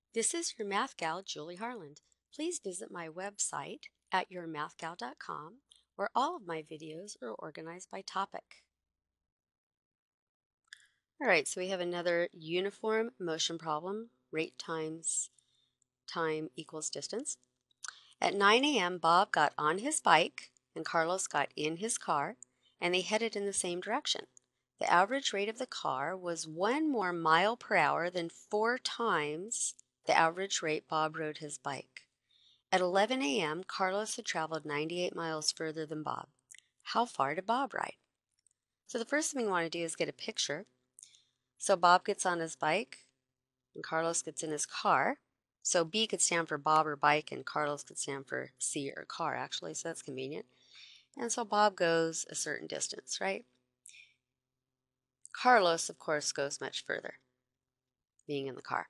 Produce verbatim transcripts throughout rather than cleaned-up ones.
This is your math gal, Julie Harland. Please visit my website at your math gal dot com, where all of my videos are organized by topic. All right, so we have another uniform motion problem, rate times time equals distance. At nine A M, Bob got on his bike and Carlos got in his car, and they headed in the same direction. The average rate of the car was one more mile per hour than four times the average rate Bob rode his bike. At eleven A M, Carlos had traveled ninety-eight miles further than Bob. How far did Bob ride? So the first thing we want to do is get a picture. So Bob gets on his bike and Carlos gets in his car. So B could stand for Bob or bike and Carlos could stand for C or car, actually, so that's convenient. And so Bob goes a certain distance, right? Carlos, of course, goes much further, being in the car.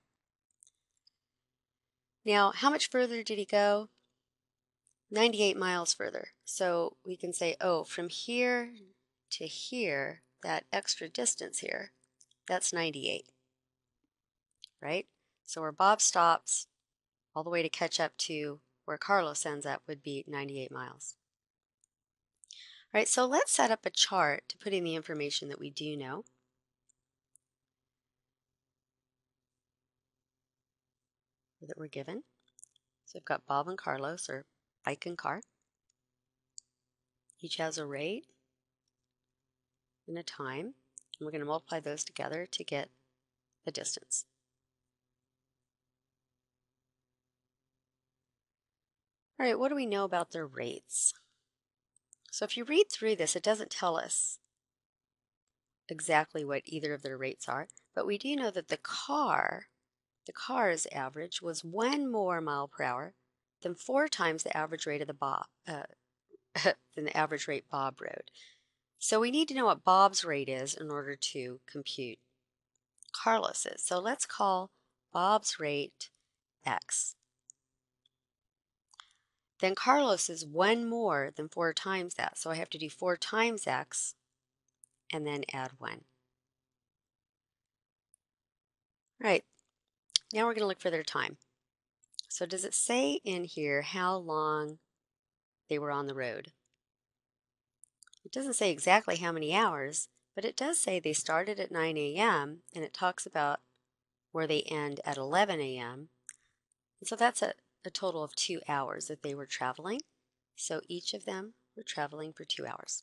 Now, how much further did he go? ninety-eight miles further. So we can say, oh, from here to here, that extra distance here, that's ninety-eight, right? So where Bob stops, all the way to catch up to where Carlos ends up would be ninety-eight miles. All right, so let's set up a chart to put in the information that we do know. That we're given. So we've got Bob and Carlos, or bike and car. Each has a rate and a time, and we're going to multiply those together to get the distance. All right, what do we know about their rates? So if you read through this, it doesn't tell us exactly what either of their rates are, but we do know that the car, the car's average was one more mile per hour than four times the average rate of the Bob, uh, than the average rate Bob rode. So we need to know what Bob's rate is in order to compute Carlos's. So let's call Bob's rate X. Then Carlos is one more than four times that. So I have to do four times X and then add one. Right, now we're going to look for their time. So does it say in here how long they were on the road? It doesn't say exactly how many hours, but it does say they started at nine A M and it talks about where they end at eleven A M And so that's a, a total of two hours that they were traveling. So each of them were traveling for two hours.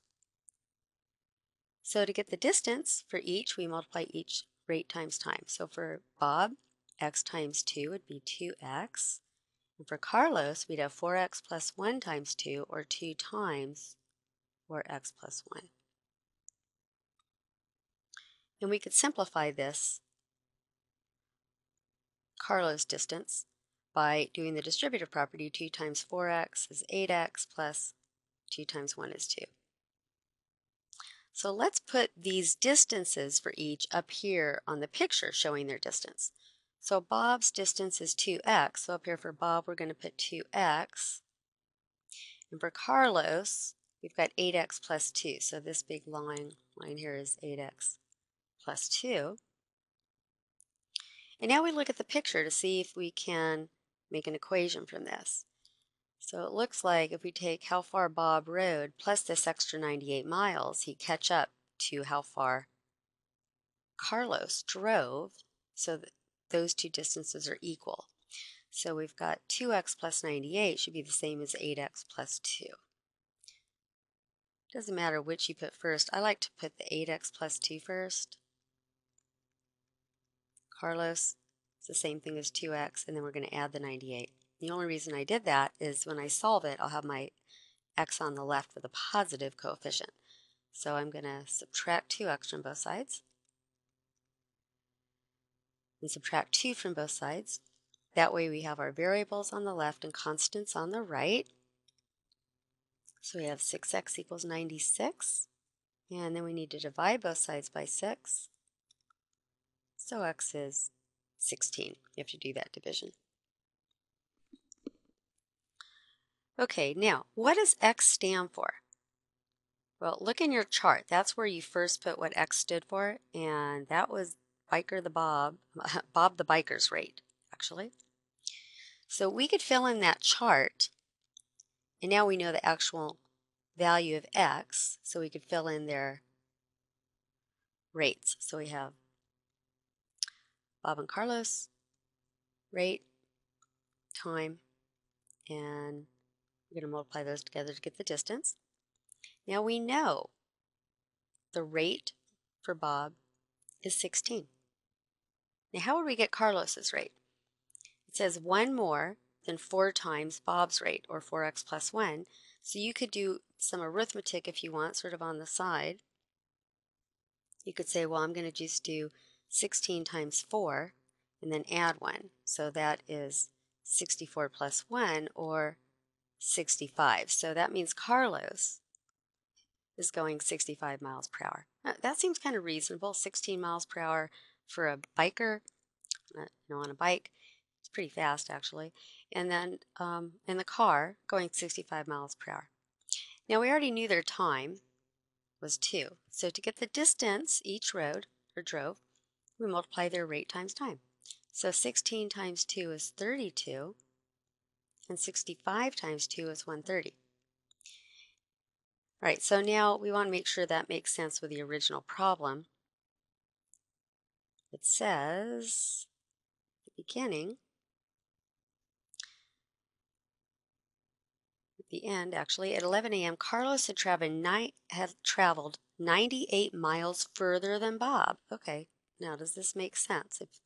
So to get the distance for each, we multiply each rate times time. So for Bob, X times two would be two X. And for Carlos, we'd have four X plus one times two, or two times four X plus one. And we could simplify this Carlos distance by doing the distributive property. two times four X is eight X plus two times one is two. So let's put these distances for each up here on the picture showing their distance. So Bob's distance is two X. So up here for Bob, we're going to put two X. And for Carlos, we've got eight X plus two. So this big line, line here is eight X plus two. And now we look at the picture to see if we can make an equation from this. So it looks like if we take how far Bob rode plus this extra ninety-eight miles, he'd catch up to how far Carlos drove, so that those two distances are equal. So we've got two X plus ninety-eight should be the same as eight X plus two. Doesn't matter which you put first. I like to put the eight X plus two first. Carlos, it's the same thing as two X, and then we're going to add the ninety-eight. The only reason I did that is when I solve it, I'll have my X on the left with a positive coefficient. So I'm going to subtract two X from both sides and subtract two from both sides. That way we have our variables on the left and constants on the right. So we have six X equals ninety-six. And then we need to divide both sides by six. So X is sixteen. You have to do that division. Okay, now what does X stand for? Well, look in your chart. That's where you first put what X stood for, and that was Biker the Bob, Bob the Biker's rate, actually. So we could fill in that chart, and now we know the actual value of x, so we could fill in their rates. So we have Bob and Carlos, rate, time, and we're going to multiply those together to get the distance. Now we know the rate for Bob is sixteen. Now how would we get Carlos's rate? It says one more than four times Bob's rate, or four x plus one. So you could do some arithmetic if you want, sort of on the side. You could say, well, I'm going to just do sixteen times four and then add one. So that is sixty-four plus one, or sixty-five. So that means Carlos is going sixty-five miles per hour. Now, that seems kind of reasonable, sixteen miles per hour for a biker, you know, on a bike. It's pretty fast, actually. And then um, in the car, going sixty-five miles per hour. Now, we already knew their time was two. So to get the distance each rode or drove, we multiply their rate times time. So sixteen times two is thirty-two, and sixty-five times two is one hundred thirty. All right, so now we want to make sure that makes sense with the original problem. It says, at the beginning, at the end actually, at eleven a m, Carlos had traveled, ni had traveled ninety-eight miles further than Bob. Okay, now does this make sense? If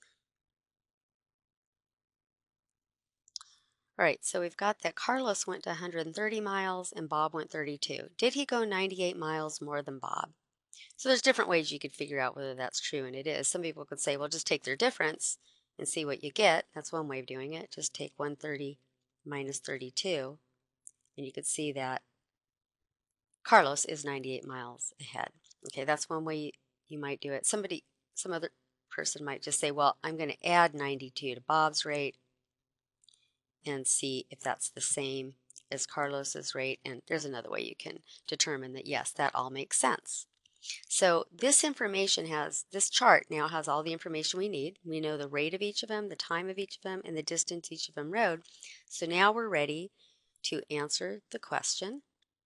All right, so we've got that Carlos went to one hundred thirty miles and Bob went thirty-two. Did he go ninety-eight miles more than Bob? So there's different ways you could figure out whether that's true, and it is. Some people could say, well, just take their difference and see what you get. That's one way of doing it. Just take one hundred thirty minus thirty-two, and you could see that Carlos is ninety-eight miles ahead. Okay, that's one way you might do it. Somebody, some other person might just say, well, I'm going to add ninety-two to Bob's rate and see if that's the same as Carlos's rate. And there's another way you can determine that, yes, that all makes sense. So this information has, this chart now has all the information we need. We know the rate of each of them, the time of each of them, and the distance each of them rode. So now we're ready to answer the question.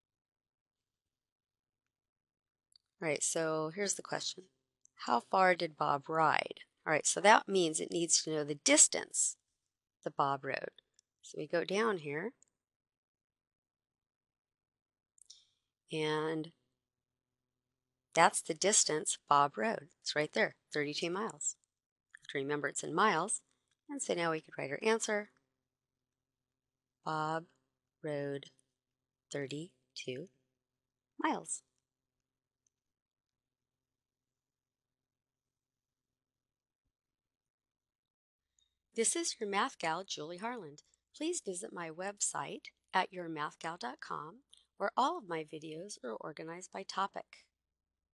All right, so here's the question. How far did Bob ride? All right, so that means it needs to know the distance that Bob rode. So we go down here, and that's the distance Bob rode. It's right there, thirty-two miles. You have to remember it's in miles. And so now we could write our answer. Bob rode thirty-two miles. This is your math gal, Julie Harland. Please visit my website at your math gal dot com, where all of my videos are organized by topic.